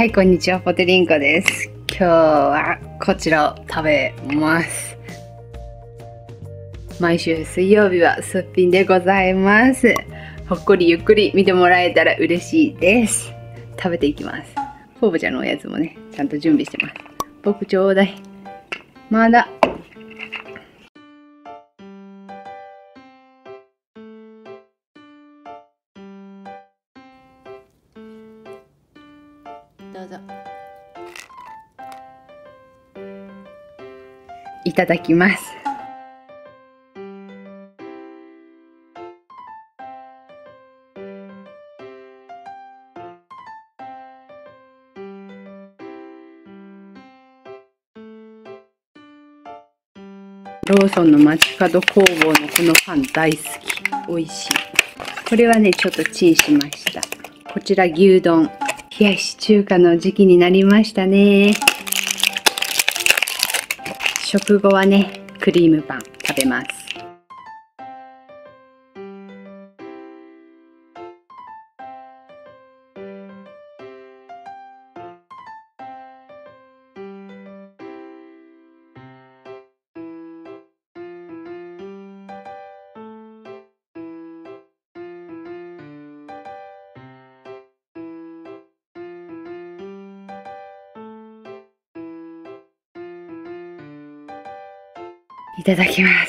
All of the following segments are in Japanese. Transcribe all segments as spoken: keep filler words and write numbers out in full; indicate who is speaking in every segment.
Speaker 1: はい、こんにちは、ポテリンコです。今日はこちらを食べます。毎週水曜日はすっぴんでございます。ほっこりゆっくり見てもらえたら嬉しいです。食べていきます。ポーブちゃんのおやつもね、ちゃんと準備してます。僕ちょうだい。まだ。どうぞ。いただきます。ローソンの街角工房のこのパン大好き。美味しい。これはね、ちょっとチンしました。こちら牛丼。冷やし中華の時期になりましたね。食後はね、クリームパン食べます。いただきます。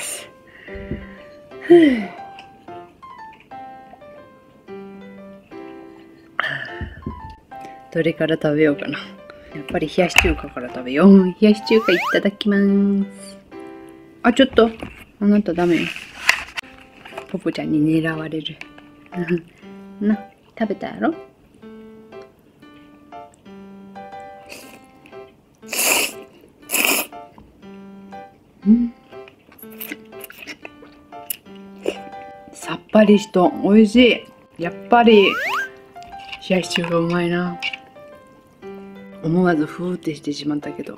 Speaker 1: どれから食べようかな。やっぱり冷やし中華から食べよう。冷やし中華いただきます。あ、ちょっと。あなたダメよ。ポポちゃんに狙われる。な、食べたやろ？うん。さっぱりしと美味しい。やっぱり冷やし中華うまいな。思わずふーってしてしまったけど。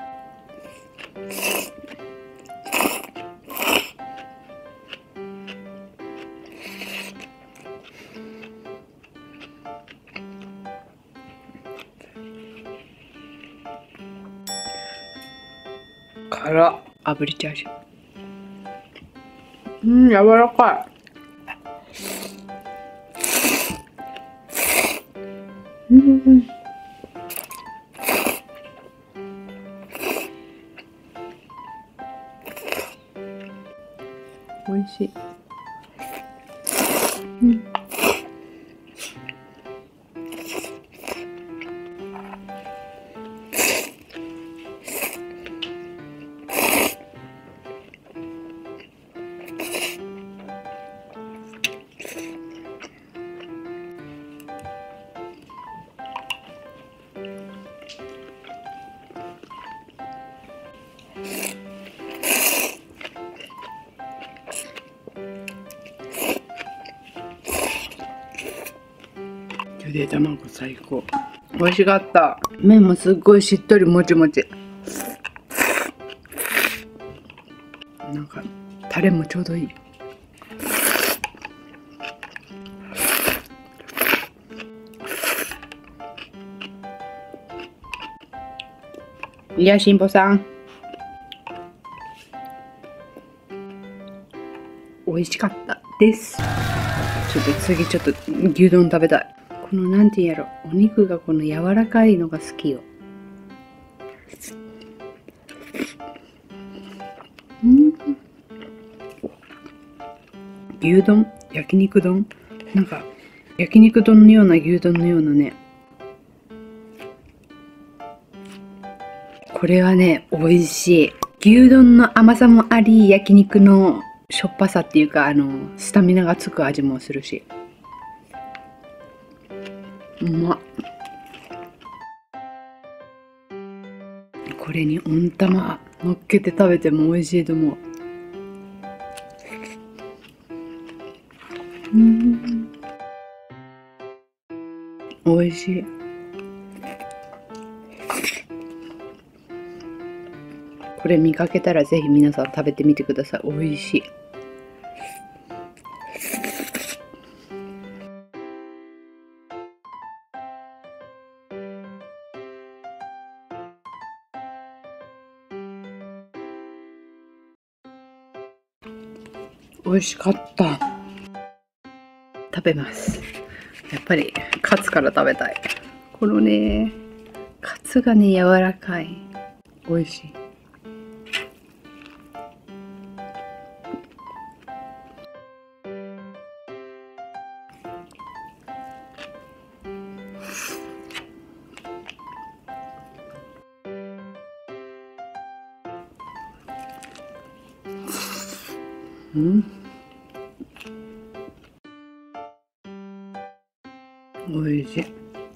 Speaker 1: 辛っ。炙りチャーシュー。うん、柔らかい。うん。美味しい。うん。ゆで卵最高。美味しかった。麺もすっごいしっとりもちもち。なんかタレもちょうどいい。いや、しんぽさん。美味しかったです。ちょっと次ちょっと牛丼食べたい。このなんて言うんやろ、お肉がこの柔らかいのが好きよ。うん。牛丼、焼肉丼、なんか焼肉丼のような牛丼のようなね。これはね、美味しい。牛丼の甘さもあり、焼肉のしょっぱさっていうか、あのスタミナがつく味もするし。うまっ。これに温玉乗っけて食べても美味しいと思う。うん、美味しい。これ見かけたらぜひ皆さん食べてみてください。美味しい。 美味しかった。食べます。やっぱりカツから食べたい。このね、カツがね、柔らかい。美味しい。うん。美味しい。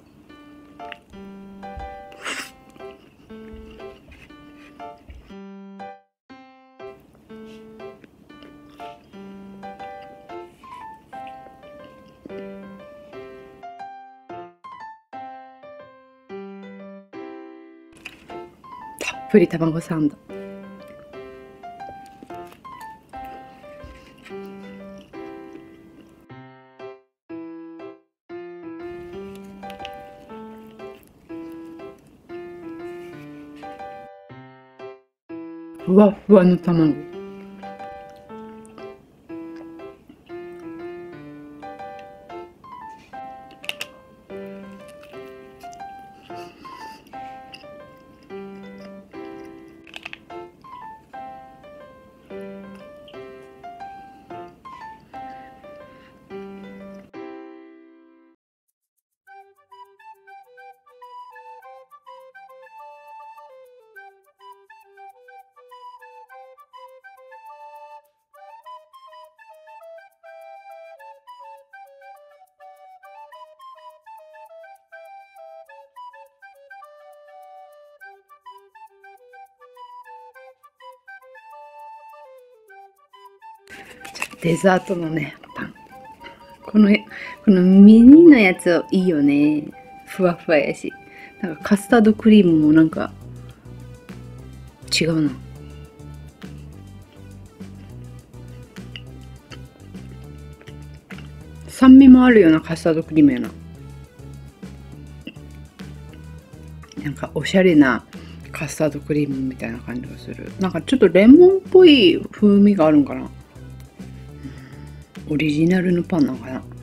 Speaker 1: たっぷり卵サンド。ふわふわの卵。デザートのね、パン。この、このミニのやついいよね。ふわふわやし。なんかカスタードクリームもなんか違うな。酸味もあるようなカスタードクリームやな。なんかおしゃれなカスタードクリームみたいな感じがする。なんかちょっとレモンっぽい風味があるんかな。オリジナルのパンなのかな。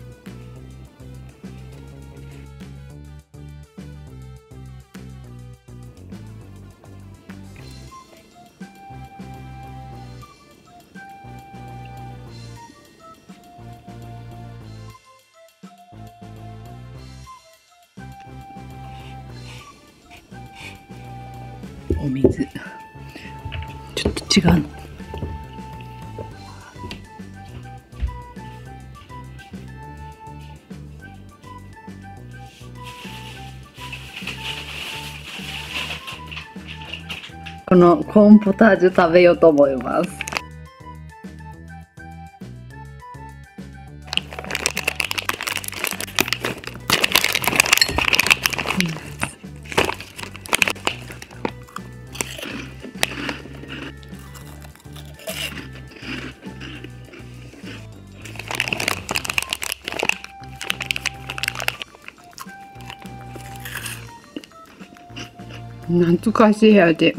Speaker 1: お水ちょっと違うの。このコーンポタージュ食べようと思います。懐かしい味。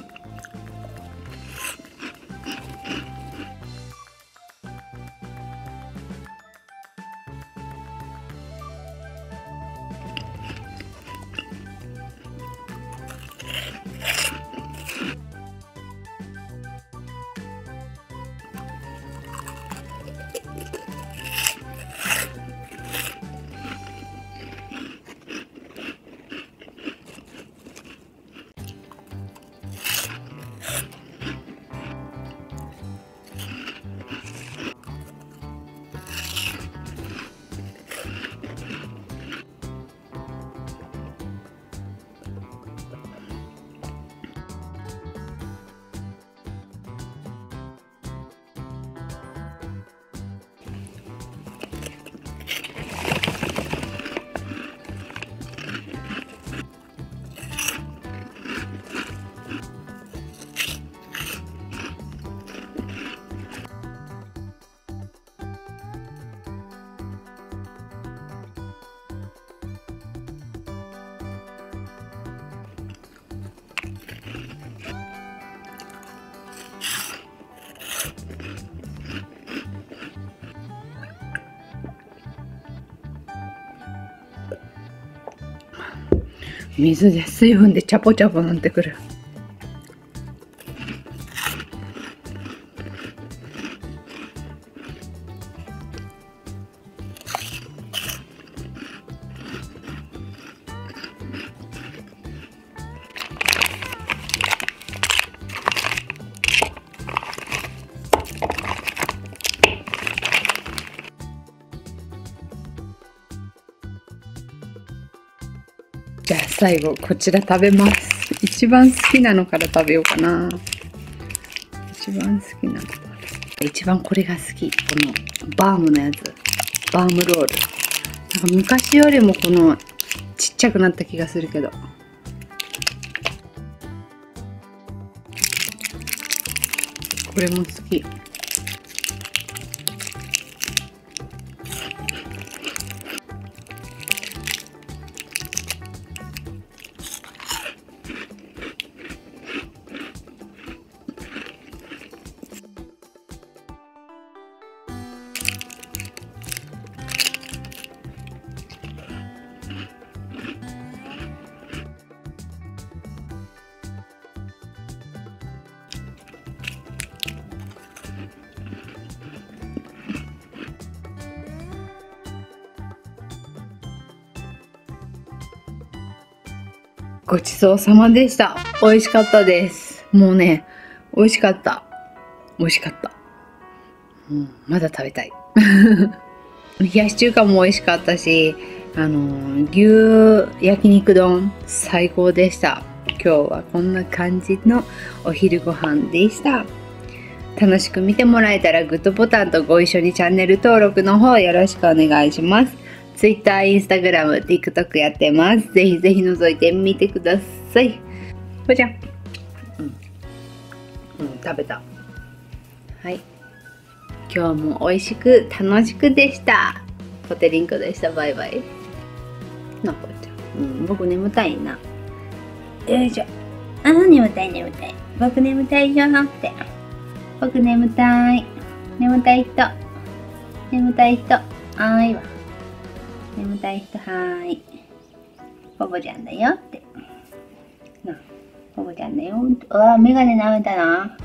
Speaker 1: 水で水分でチャポチャポなってくる。じゃあ最後こちら食べます。一番好きなのから食べようかな。一番好きなの。一番これが好き。このバームのやつ。バームロール。なんか昔よりもこのちっちゃくなった気がするけど。これも好き。ごちそうさまでした。美味しかったです。もうね、美味しかった。美味しかった。うん、まだ食べたい。冷やし中華も美味しかったし、あの牛焼肉丼最高でした。今日はこんな感じのお昼ご飯でした。楽しく見てもらえたらグッドボタンとご一緒にチャンネル登録の方よろしくお願いします。Twitter、Instagram、TikTok やってます。ぜひぜひ覗いてみてください。ほいじゃん。うん。うん、食べた。はい。今日も美味しく楽しくでした。ポテリンコでした。バイバイ。なこちゃん。うん、僕眠たいな。よいしょ。あー、眠たい眠たい。僕眠たいよって。僕眠たい。眠たい人。眠たい人。あーいわ。眠たい人はーい。ボボちゃんだよって。な、ボボちゃんだよ。うわー、メガネ舐めたな。